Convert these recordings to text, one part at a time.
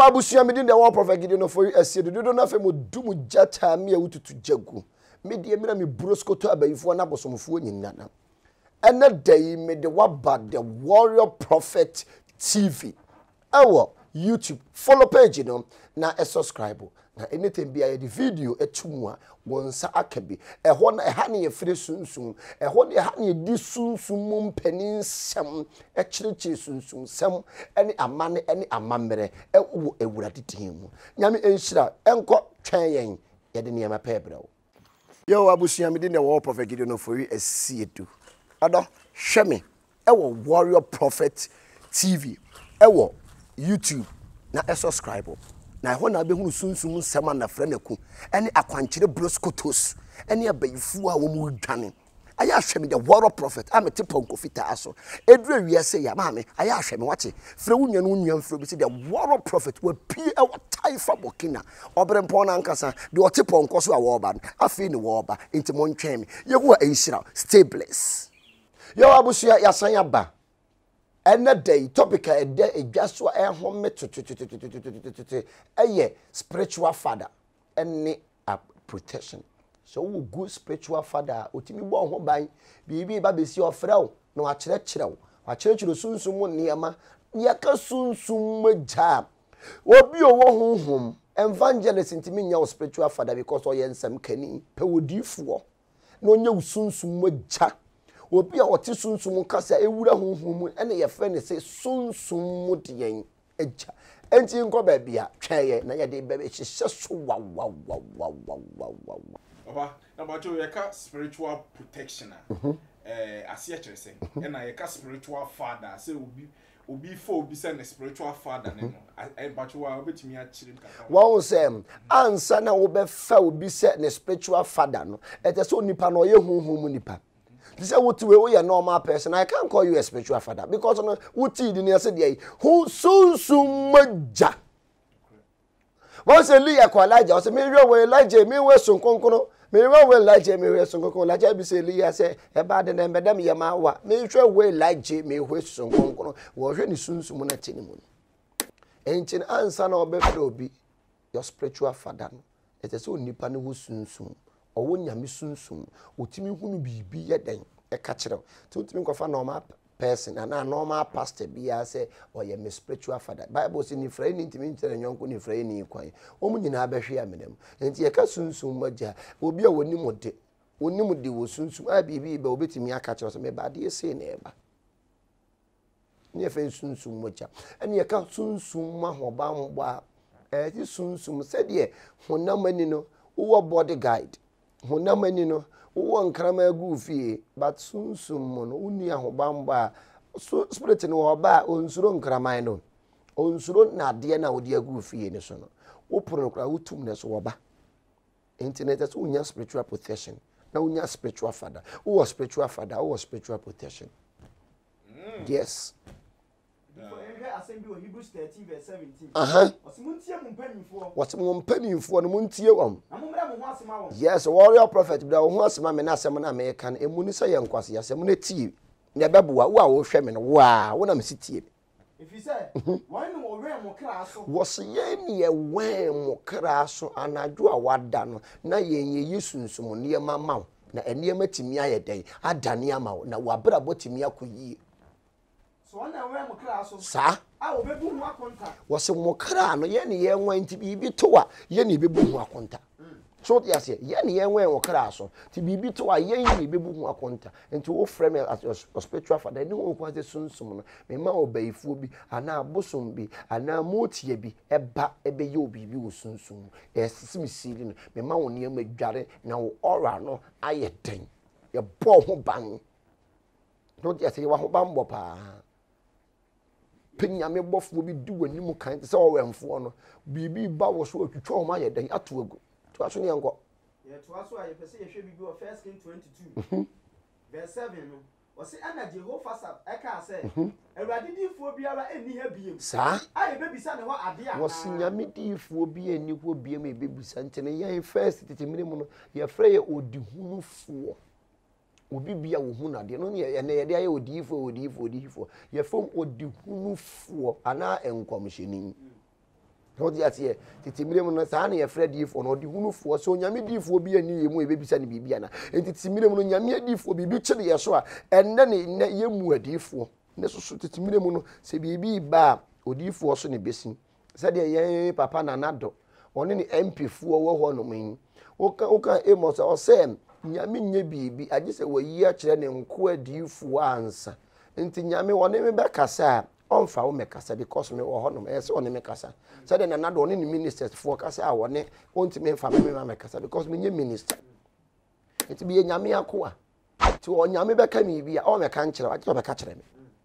abusia me din the war prophet Gideon for you asie do do na fe mo dumu jata me awututu jagu me de me na me brosko to abayifo na bosomfo nyinana ena day me de waba the warrior prophet TV our YouTube follow page no na subscribe na anything be the video etumu a wonsa akabi ehho na eha ne yefre sunsun ehho ne eha ne di sunsun mum panin sem ekirikiri sunsun sem ene amane ene amamere ewo ewurade tin mu nyame enhira enko twen yen ye de niam pebrɛ yo abusia me de war prophet Gideon for you asiedu ado hweme ewo warrior prophet TV ewo YouTube na subscribe na ho na be hunu sunsun sema na frɛ naku ene akwankyere broskotos ene abayifu a wo mu dwane aya hweme the warrior prophet amete ponko fita aso edure wiase ya maame aya hweme wache frɛ wunwa no nwuam frɛ bi se the warrior prophet wa pie e taifa bokina obre mpon na nkasa de ote ponko so a wo ba afi ni wo ba enti mo ntwem yehu a enhyira stay blessed yo abusia ya san ya ba ena day topic a de edwaso a home eye spiritual father any protection so wo good spiritual father otimi bo ho ban bibi ba besi ofrɛ wo na wa kyerɛ sunsun mu niema ye ka sunsun magya obi owo honhom evangelist ntimi nya spiritual father because o ye nsam kani pe wodifo na onye sunsun magya obi a wote sunsum kasa ewura honhom ene ye frɛ ne se sunsum mu de yen agya enti nko ba bia twɛye na ye de bebe hyehyɛ so wa oba na ba jo ye ka spiritual protection ase kyerɛ se ena ye ka spiritual father se obi fo obi se ne spiritual father ne no ba jo wa obetimi a kyerɛ nkaka wo se ansa na wo be fa obi se ne spiritual father no ete so nipa no ye honhom nipa. This is what we are normal person. I can't call you a spiritual father because no what did you say who soon maja. Once a Elijah, I say me we Elijah, me we son konkono, me we Elijah, me we son konkono. Elijah be say Elijah say e ba de na medam yama wa. Me we Elijah, me we son konkono. Wo hwe ni sunsun mu na tini mu. Entin ansa na obefre obi your spiritual father no. It is so nipa ne wo sunsun. Owo nyame sunsun otimi hunu bibi yeden e ka kyerɛ to otimi nkofa normal person and a normal pastor bia say oye me spiritual father bible say ni fra ni ntimi nkyerɛ nyonko ni fra ni kwan omu nyina abɛhwe amedam enti ye ka sunsun magya obi a woni mode wo sunsun a bibi ba obetimi aka kyerɛ so me ba de ese na eba ni efe sunsun magya ene ye ka sunsun ma hoba mbo a ti sunsun se de honamani no wo body guide honamani no wo nkrama agu fie but sunsum mo no uni ahobamba so spirit no oba onsuro nkraman no onsuro na de na odi agu fie ne so no wo poro no kra wotum ne so oba internet so unya spiritual protection na unya spiritual father wo spiritual father wo spiritual protection yes. Hebrews 13 verse 17. What's mumpenifo no muntie wam. Yes, warrior prophet bra wo ho asema me na asema na me kan emuni se ye nkwase asema na tie na beboa wo a wo hwe me no wa wo na me sitie. If you say why no we mo kra so was ye ne we mo kra so anadwo a wada no na ye yesunsum ne mama na enema timi ayeden adane ama na wabra botimi akoyi. So when I wear my class, sir, I will be boom wakonta. Was a mokra no ye ne wan ti bibi to a ye ne bebu hu akonta. So they say ye ne wan okra so ti bibi to a ye ne bebu hu akonta. Enti wo frame as your spiritual father ni wo kwase sunsum no me ma obayifu bi ana abosom bi ana motie bi eba ebe ye obibi wo sunsum. Esisi misili no me ma wo ne amadware na wo ora no aye den. Ye bo ho ban. No they say wa ho ban bo pa. Penyame bofo bi du wanimu kan se o wemfo no bibi ba wo so atwitwa o ma ye den ato agu to aso ne enko ye to aso aye pese ye hwe bibi o 1 Kings 22 verse 7 no o se ana Jehoshaphat eka se awurade difo biara eni ha biem sa aye bebisa ne ho ade a wo sinyame difo bi eni ho biem e bebisa ntene ye first titimire mu no ye frɛ ye odihunufo obi bia wo hu na de no ye na ye de aye odifo ye fom odihunufo ana enkomhyeni What you say? Titimire no saa na ye frɛ difo no de hunufoɔ so nyame difo bi ani yemu ebebisa ne bibia na enti titimire no nyame difo bibi kyere ye so a enne ne yemu adifo ne so titimire mu no se bibi ba odifo so ne besi sɛ de ye papa na nado one ne MP fuo wo ho no min oka emos o se nyame nye bibi age se wayi a kyerɛ ne nko adifo ansa enti nyame wone me bekasa on fa wo mekasa because me wo hono e se one mekasa so de na do ne ministers for kasa a wone ontime fa me mekasa because me nye minister enti bi nyame akoa ti o nyame beka mi bi a o meka nkyere wa ti o beka kyere me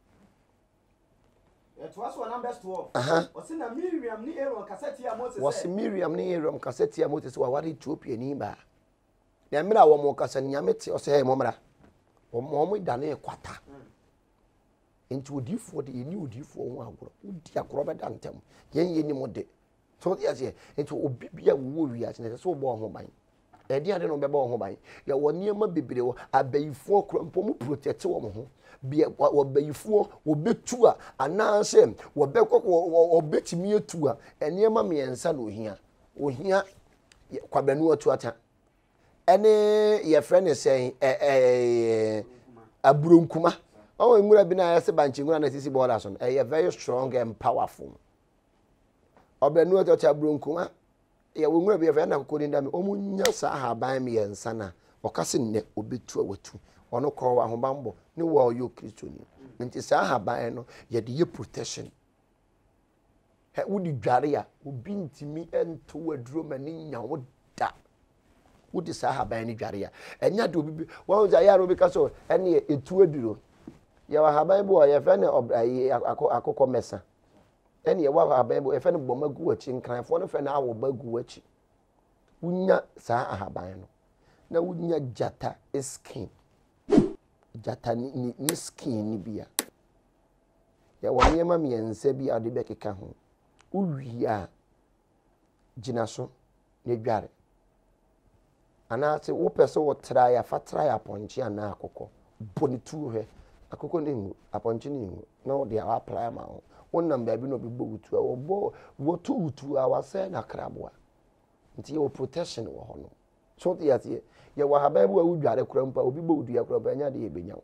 it was one number 12 o se na Miriam ni Aaron kasa ti a Moses was Miriam ni Aaron kasa ti a Moses wa wari Ethiopia ni ba na mira wo mo kasa nyame ti o se he mo mra wo mo dane kwata enti odifo de eni odifo ho agoro odi akoro beda ntem yen mo de so ya se enti obi bia wo wi a se so bo ho ban edi ade no beba ho ban ya wo niema bebre wo abayifo krampo mu protect wo ho bia wo abayifo wo betu a ananse wo bekoko betimi etu a eniema miensa no ohia kwabanu atu ata ene ye friend say aburonkuma oh ngura bi na yase banchi ngura na sisi bola so very strong and powerful obenu otocha bronkuma ya ngura bi na kokodi ndame omunya sa haban mi yansana okase nne obetu awatu ono ko wa hobambo ni wo yo kristoni nti sa haban no ye de ye protection he wudi dware ya obi ntimi ento waduro mani nyawo da wudi sa haban ni dware ya enya de obi wo ja ya ro bi kaso ene etu aduro ya wa haban bo ya fe ne akoko mesa ene ya wa haban bo ya fe ne bomagu achi nkranfo ne fe na awo bagu achi unya sa haban no na unya jata skin jata ni skin ni bia ya wa niema miense bi ade bekeka ho uwia gina so ne dware ana se wo pese wo tra ya fatra ya ponchi ana akoko boni tu he akoko ningu aponchi ningu no dia apply ma ho wonnam baabi no bebo wutu a wo tu wutu a wase na krabwa nti wo protection wo ho no so ti ati ye wa hababu a wudware kurampa obi bo wudu ya kurampa anya de yebenya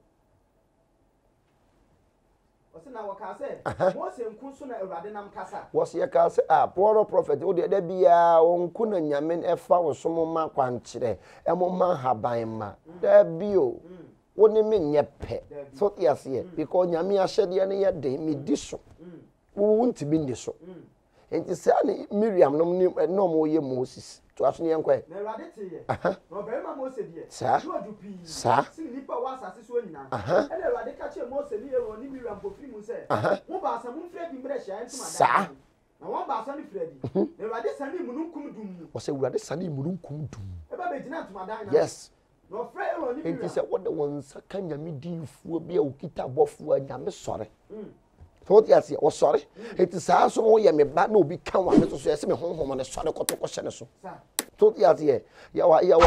na wakase Mose nkunso na Awurade nam kasa wose ye kase poor prophet wo de da bia onku na nyamen efa wo somo ma kwankyere emoma haban ma da bio woni me nyepe so yase because nyame ahyede ne ye de me di so wo wunti bi ndi so enti sa ne Miriam no mo ye Moses to aso ne yenkwa na Awurade teye no be ma Mose die sa si nipa wa asase so nyina ele Awurade ka che Mose ni ewo ni Miriam pofiri mu se wo ba asa mu fredi mbre hia ntuma da na wo ba asa ni fredi na Awurade sani mununkum dum mu wo se Awurade sani mununkum dum e ba be gina ntuma da na yes no fredi ewo ni Miriam enti se wo de won saka nyame difuo bia okita bofo nyame sore so ti ase o sore enti saa so wo ye me ba na obi kan wa me so ese me honhom ne sore kotoko hye ne so so ti ase ya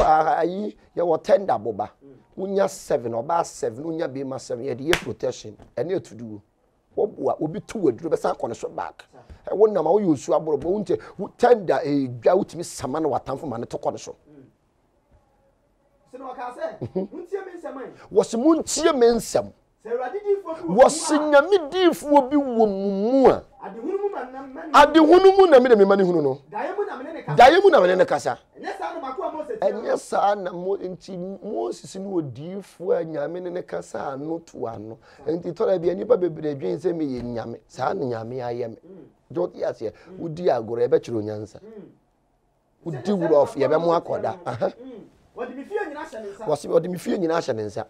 wa tender boba unya 7 oba 7 unya be ma 7 ye de protection ene etudu wo boa obi tu waduro be san kone so back e wonna ma wo yosu aborobo unte tender dwa utimi sama na watamfo ma ne to kone so sino wakase muntie me nsam wose muntie me nsam wose nyame difuo bi wo mumu a adehunu na me de me mani hunu no daye mu na me ne kasa enye sa na mo enti Moses ni odifuo nyame ne kasa ano to ano enti tora bia nipa bebre dwen se me ye nyame sa na nyame aye me jot yase udi agoro e be kiro nyansa udi wuro of ye be mo akoda wodi mi fie nyina hye nsa wose wodi mi fie nyina hye nsa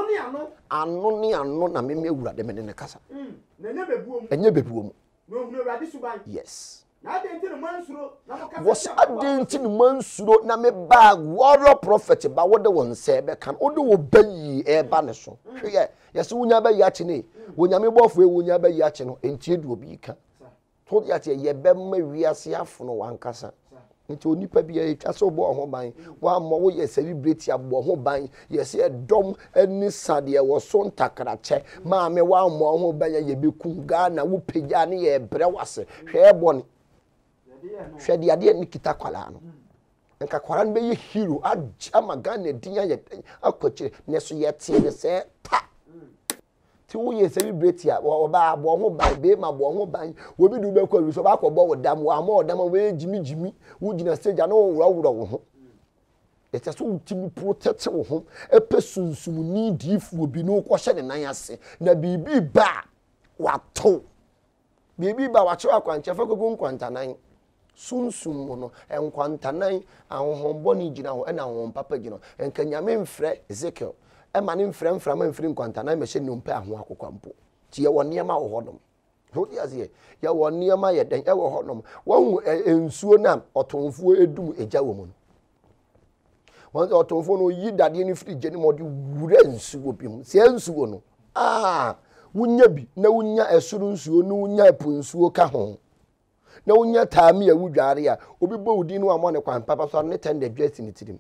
ano ni ano na me Awurade me ne kasa na enye bebuo mu no hunu Awurade suban yes na adenti no mansuro na mo kasa wose adenti no mansuro na me ba warrior prophet ba wode won se be kan wode wo bayi e ba ne so hwe yes wunya ba ya kine wonya me bofo e wonya ba ya kine no enti edu obi ka to ya tie ye be ma wiase afono wankasa nti onipa bia etwa so bo ho ban wa mo wo ye celebrate abo ho ban ye se dom ani sade wo so ntakrache ma me wa mo ho ban ye beku Ghana wo pegya ne ye bre wase hwe eboni hwe de ade ni kita kwala no nka kwara no be ye hero ama Ghana din ya akoche ne so ye tie ne se ta ti wo ye celebrate ya oba abo ho ban be ma bo ho ban wo bi du be kwa wi so ba ko bo wodam wo ama wodam we jimi wo gina stage na wo wura wo ho ete so utimi protect wo ho epe sunsum ni difu obi no ko hye ne nan ase na bibi ba wato bibi ba wacho akwanche fa kogu nkwantanan sunsum no enkwantanan ahohombo ni gina ho na ho papa gina enka nyame mfre Ezekiel ema ne mfra ma mfiri nkwantanan me hye nompe aho akokwampo ti ye woni ma wo hodom hodi azie ye woni ma ye den e wo hodom wo ensuo na otonfuo edum eja wo mu wọn ọtọnfo no yi dade ni free je ni mo de wure nsuo bi mu se nsuo no wunya bi na wunya esuru nsuo no wunya epu nsuo ka ho na wunya taami awudware a obi bo udi no amọ ne kwan papa so ne tende dwesi ni tirim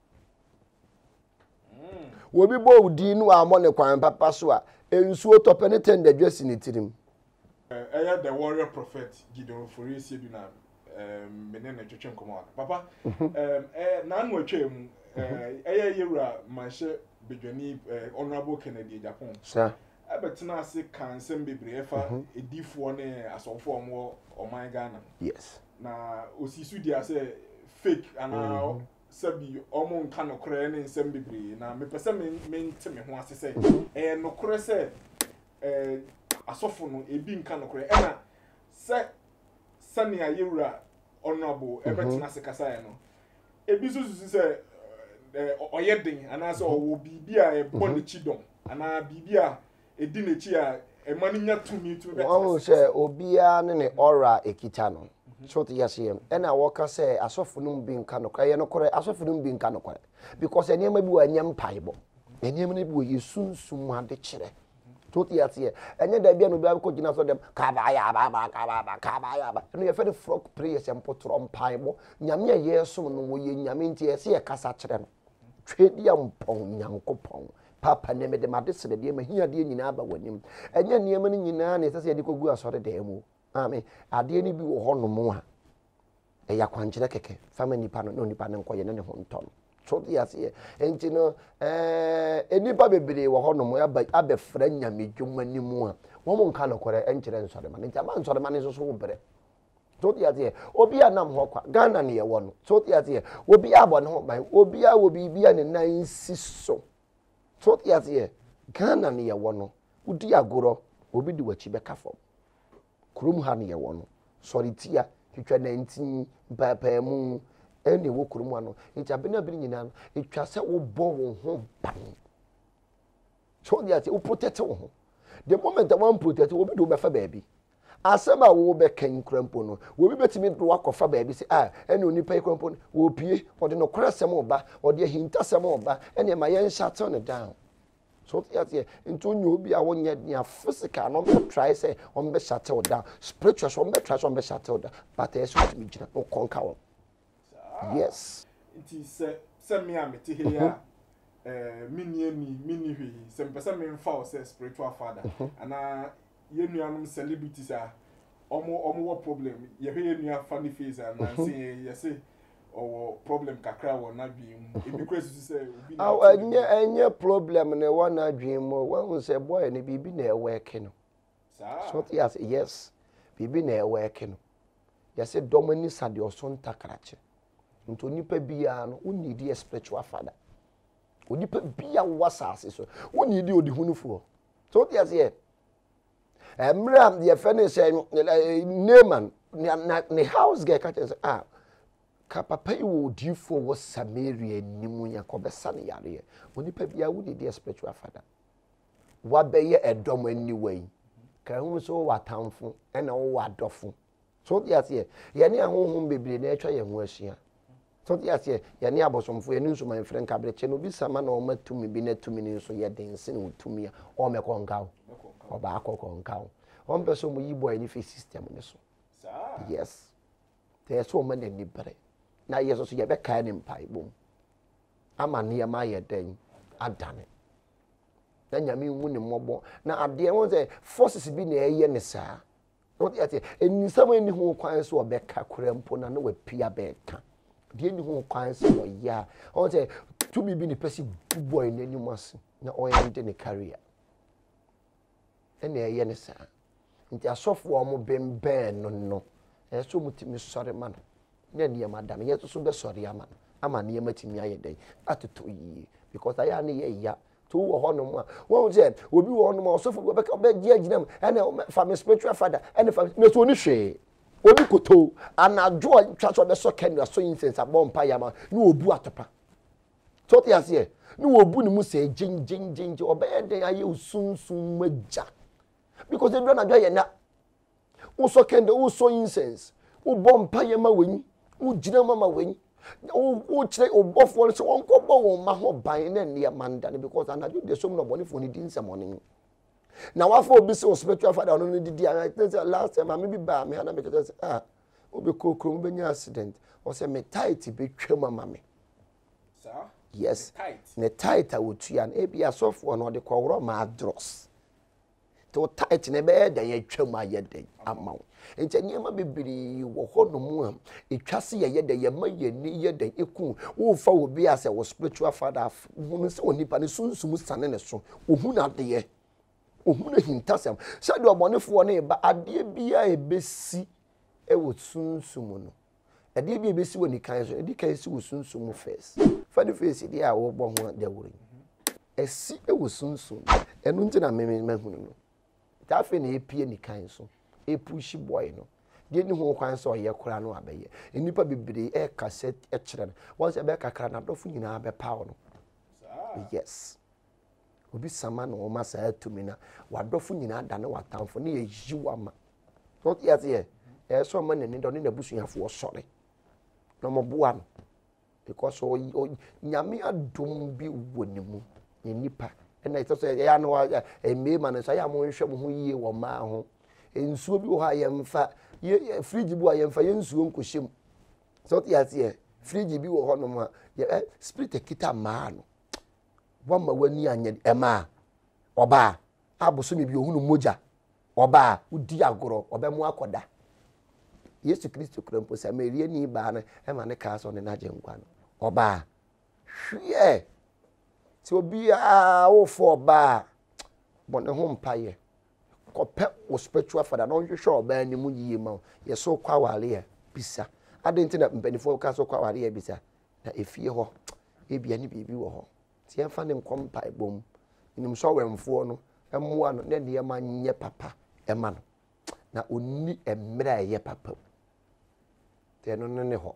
obi bo udi no amọ ne kwan papa so a nsuo tope ne tende dwesi ni tirim the warrior prophet Gideon Foresi bi na menene twetwe nkomo papa na anu atwam yewura manhye bedwani honorable Kennedy Japan sir abetina ase kansem bebre efa edifo ne asofo omo oman Ghana yes na osisu dia say fake ana sabi omo nka no kore ne nsem bebre na mepese mente me ho ase say no kore say asofo no ebi nka no kore na say sania yewura honorable ebetina ase kasaye no ebi susu say oyedin ana say owo bibia e bone chidom ana bibia edi nechi a emani nya tumi to be o say obia ne aura ekita no so to yasem ena woka say asofo no bi nka no kwaye no kore asofo no bi nka no kore because enema bi wa nyam paibo enema ne bi wo yesunsum ade kire to to yase enye da bia no bi ko gina so dem ka ba ya ba no ye fe frog prayer sempo trom paibo nyame yeso no wo ye nyame nti yese ye kasa kire no twedi ampon nyankopon papa ne me de madesere de ma hia de nyina aba wanim enye niam ne nyina ne sese de kogu asore de mu amen ade ni bi wo ho no mo a eya kwankire keke fama nipa no nipa ne nkoye ne ho nton so de yase enti no enipa bebere wo ho no mo aba fra nyame dwuma ni mu a wo mo nka lokore enkire nsore ma nti ama nsore ma ne so wo bere so de yase obi anam ho kwa Ghana ne ye wo no so de yase obi abo ne ho ban obi a wo bibia ne nan siso so yase Ghana ne ye wono udi agoro obi di wachi beka fom kurum ha ne ye wono sori tia twetwa 19 papa mu ene wo kurum ano nti abena bi nyina no etwa se wo bo wo ho ban so yase wo protect wo ho the moment one protect wo bi do be fa baabi asema wo be kan krampo no wo bi betimi do akofa baabi se ene onipa krampo no wo pie ode no krasem oba ode hintasem oba ene ma yen shut on down so yase into nyo bi a wonye dia physical no be try say on be shut down spiritual so on be try so on be shut down but e so mi gina no conquer one yes nti se me amete he ya mini hwi se mpesa me mfa o say spiritual father ana yenuanum celebrities a omo wo problem ye hwe yenua funny face and say yes or problem kakra wo na dwim ebi kwesi say obi na enye problem ne wo na dwim mo wo say boy ne bibi na e work no so yes bibi na e work no yes domani sade osonta krache nto nipa bia no wo need a spiritual father onipa bia wasase so wo need odi hunufuo so yes Emram the finish Naaman ne house girl catch say ka papa you difo wo Samaria nimu yakobesa ne yare onipa bia wo dey spiritual father wa beye edom anyway ka hu so watamfo ena wo wadofo so yes ye ne ahohom bebre na etwa ye ho ahia so yes ye ne abosomfo ye ne nso man frɛ nkabreche no bi sama na o matumi bi na tumi ne nso ye dense ne tumi a o mekonga oba akokonka on person mu yibo any face system ne so yes there so many ni bare na yeso so ye be kan ni mpai bom ama ne ma ye den adane na nyame wu ne mobo na ade won say forces bi na eye ne saa what you say and someone who quite so beka kurempo na no we pia beka de ni ho kwan so ya o say to be the person boy in any mas na o end the career ene ye ne sa nti asofo mo bemben no e so mutimi sori man na ne madam ye so be sori ama ne matimi ayedai atoto yi because aya ne ye ya to wo ho no ma won say obi wo no ma osofo be ka be gi aginam ene family spiritual father ene family me so ni hwe obi koto anajo twa so be so kenu so incense abompa yama na obu atopa so ti ase na obu ni mu say jing obey den aye usunsun maja because they don't anajo ye na wo so kendo wo so incense wo bompa yama wenyi wo gina mama wenyi wo kire obofo so won ko bo won ma ho ban na ne manda because anajo de so no boni for ni din semoni na wafo obi se spiritual father no didi last time me bi ba me na me say obi kokro me nya accident o say me tight be twam mama me sir yes ne tight awotua na e bi asofo no de kworo ma adros to tight ne be da ye twam ayede amaw enti niema bibiri wo hono mu am etwase ye da ye ma ye ni ye da eku wo fa obi ase wo spiritual father wo se onipa ne sunsum sane ne so ohu na de ye ohuna hintasam sade obonefo ne ba ade bia ebesi e wo sunsum no ade bia ebesi woni kan so edi kan si wo sunsum first funnyface dia a wo bo ho de wori esi e wo sunsum enu ntina mahunu no tafe na epie ni kan so e push boy no de ni ho kwan so ye kura no abeye enipa bibire e cassette e kire no won se be kakra na dofo nyina be pawo no yes obi sama na oma sa atumi na wadofo nyina da na watamfo na ye yiwama so yes ye e so ma nani do ne nabusuafo sore no mo boa no because nyame adom bi wonimu ne nipa na ito so ya no eme ma no so ya mo nhwe mo ho yie wo ma ho ensuo bi wo ha ye mfa ye fridge bi wo ye mfa ye nsuo nkohyem so yes ye fridge bi wo ho no ma spirit kita ma no wama wani anya ema oba abuso me bi ohunu moja oba udi agoro obemu akoda Yesu Kristo krempo sa merie ni ba na ema ne ka so ne na jenkwa no oba hwie ti obi a wo fo oba bone ho mpaye kope wo spiritual father no hwehwe oba ni mu yiye ma ye so kwa wale ya bisa adenti na mpanifo ka so kwa wale ya bisa na efie ho ebia ni bibi wo ho ti enfa ne nkompa ebom nim so wemfo no emmoa no ne de ma nye papa ema no na onni emra ye papa te no ne ho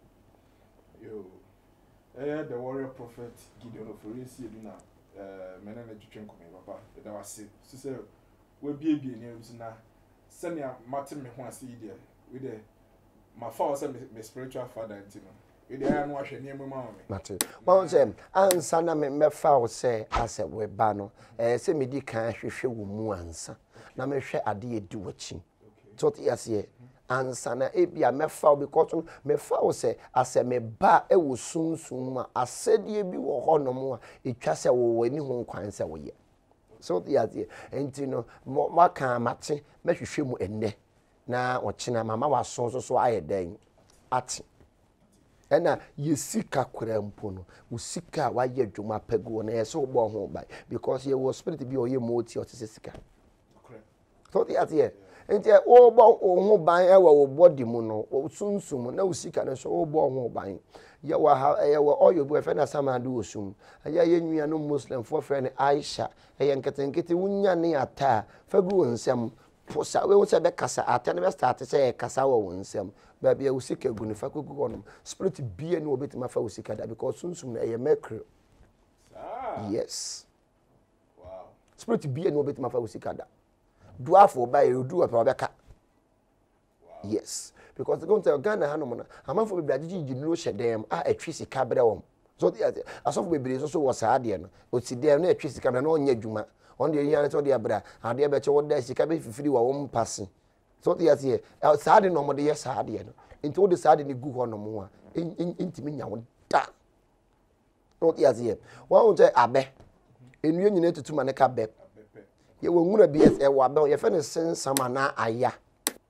yo the warrior prophet Gideon of Orisi Eduna mena na twetwen komi papa da wase so say we biebie ne na senia matem me ho ase ide we de ma fa say me spiritual father ntino we de anu ahwe ne mu ma me mate won say ansa na me fa wo say ase we ba no say me di kan hwehwe wo mu ansa na me hwe ade edi wachi so ti ase ansa na ebia me fa because me fa wo say ase me ba e wo sunsun ma asede bi wo ho no mu a etwa se wo wani ho kwan se wo ye so ti ase enti no maka mate me hwehwe mu enne na ochina mama waso so ayedan ati ena yesika kwrampo no usika wa ye dwuma pego na yeso obo ho bai because ye was spirit bi o ye moti o sika so the ati enti obo ho ban e wa body mu no sunsum na usika na so obo ho ban ye wa oyo bu efe na samadu osum aya ye nwia no muslim for friend Aisha ye nketenkete wunya ne ata fagu nsem posa we wo se be kasa ata ne be start say kasa wo nsem babia usika gu ne fakogu honom spirit bia ne obetima fa usika da because sunsum na ye mercury yes wow spirit bia ne obetima fa usika da duafo ba ye du apa obeka yes because they go to Ghana hanom na amanfo be agigi ginuro hyedem a atwi sika bre wom so asofo bebere so wo saa de no otide na atwi sika na onya dwuma on de yan so de abra ade be che wo da sika be fifiri wa wo mpase so the ase saa de no mo de ye saa de no enti wo de saa de ni gu ho no mo a intimi nya wo da so the ase wa wo je abe enue nyina tutuma ne ka be ye wo nwura bi ye wa be ye fe ne sensama na aya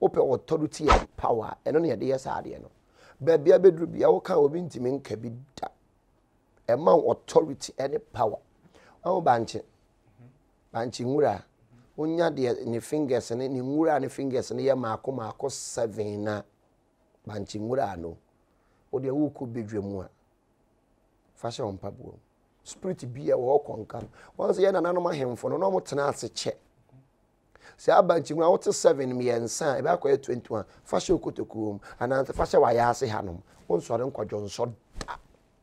open authority and power and only a dear side no baby abedru bia wo kan obi ntimi nka bi da e ma authority and power o banche ngura onya de ni fingers ni ngura ni fingers ni ye maako 7 na banche ngura no o de wo ko bedwemu a fasha on pabuo spirit bia wo konka once ye na nanom ahemfo no mo tena ase che se abanchi ngura wo te 7 miensa e ba kwa 21 fasha okotokuom anante fasha wa ya ase hanom wonsore nkwadwo nso da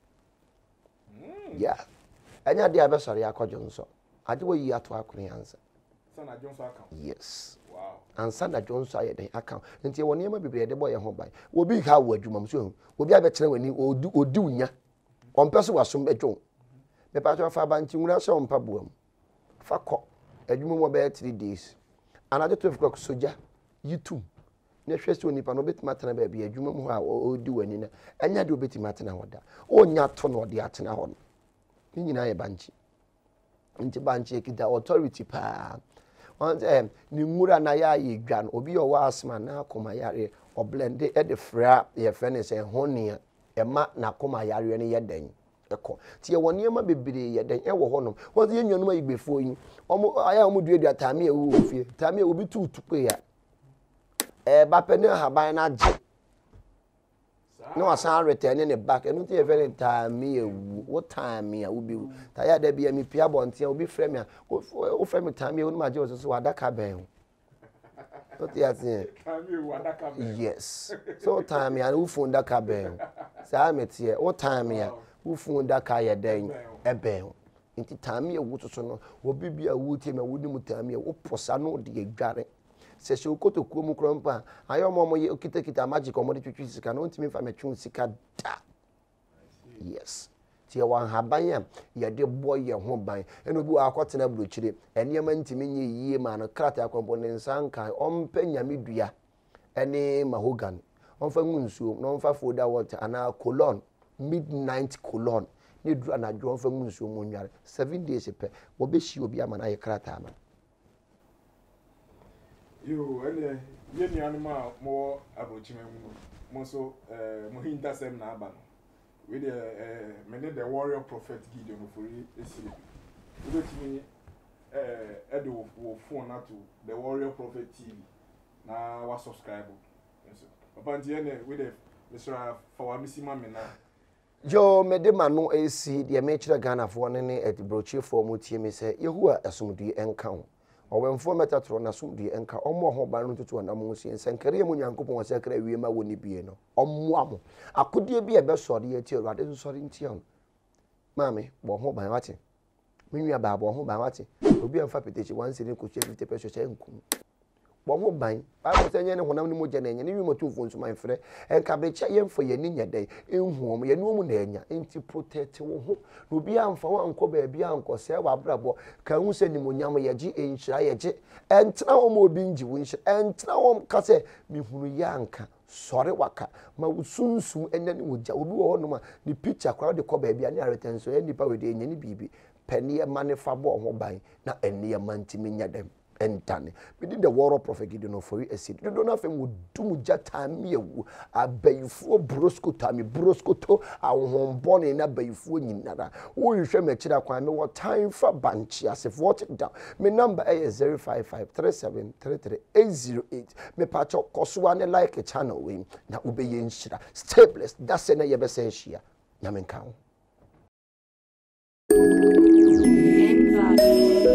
yeah anya dia be sore akwadwo nso ade wo yi ato akone ansa sana jonso account yes wow ansa na jonso ayede account nti wo niam bibire de boye ho ban wo bi ha wo adwuma so obi abekere wani odi unya ompeso wasom edwo me pa to fa banchi ngura so mpa buam fa ko adwuma mo be 3 days another 12 o'clock soja YouTube na hwese onipa no betima tena ba bia adwuma mu ha odi wani na anya de obetima tena hoda onya to no de atena ho no ni nyina ye banchi nti banchi ekita authority pa on ni ngura na ya yedwan obi o wa asma na akoma yare o blend e de fra ye fene se honia e ma na akoma yare ne yeden eko ti ye woni ma bebere yeden e wo honom won ye nwanum ayigbefo yin omo aya omo duadua tame ewu ofie tame obi tutupe ya ba pene haban na je no asan return ne back enu ti e fere tame ewu wo tame a wo bi ta ya da bia mi pia bonte obi frame a wo frame tame ewu no ma je wo so wadaka ben o ti atin tame ewu adaka ben yes so tame a wo fun daka ben sa metie wo tame a wo fun daka ye den e ben nti tame ewu so no obi bia wo tie ma wo ni mu tame wo posa no de adware se se okoto kuomu krompa ayomo ye okitakita magic omo de twitwi sika no ntimi fa metwu sika da yes tie wan haban ya ye de boy ye ho ban eno bi akotena brochire enema ntimi nye yie ma no krata komponent sanka ompa nyame dua ene mahogan onfa ngunsuo no onfa foda water ana colon midnight colon ne dura na dwo onfa ngunsuo mo nware 7 days pe wo be shi obi ama na ye krata ama yo ene ye nuanuma mo abrochime mo so mo hintasem na aba no we the many the warrior prophet Gideon for esi we timi edo wo phone na to the warrior prophet TV na wa subscribe so papa nti ene we the Mr. Fawamisima me na yo medema no esi de me kire Ghana fo ne etbrochi fo mo tie me se yehua asomdui enka ho owemfo metatro na asomdui enka omo ho ban no tutu na mo sie senkere mu nyankopon wa sekere wie ma woni bie no omo amo akodie bi e be sori ye tie Awurade so sori ntie on mame bo ho ban wate menua ba bo ho ban wate obi amfa petechi 1 ko 50 pesos enkum bo ho ban ba se nye ne honam ne moja na enye ne wi motumfo nsuma enfre enka becha yemfo ye ni nyedai enhuom ye no mu na enya enti protect wo ho obi amfa wo anko ba bia anko se wa brabo ka hu se ni monyam ye gi enhira ye gi entra wo mo obi ngi wo enhira entra wo ka se mi hunu ya anka sore waka ma usunsun enya ni woja obi wo no ma ni picture kwa de ko ba bia ni aretenso ye nipa we de enya ni bibi pani e manefa bo ho ban na enne ye mantimi nyadam entane bidi the warrior prophet Gideon for you acid do na fem wodum jatami ewu abayifuo broskoto ahombone na abayifuo nyinara wo hwehwe mechira kwan me what time for banchi asefo what down me number is 0553733808 me pacho kosoa ne like channel we na ubeye nshira stay blessed that's na yebese hia na menka ho